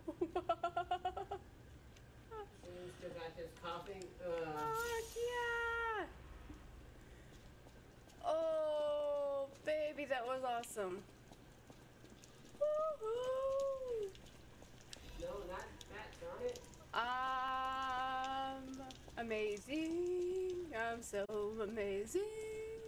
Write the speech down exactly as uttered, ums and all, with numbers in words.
Still got this coughing. Uh, Oh, yeah. Oh, baby, that was awesome. Woohoo! no, not that, darn it. Um, amazing. I'm so amazing.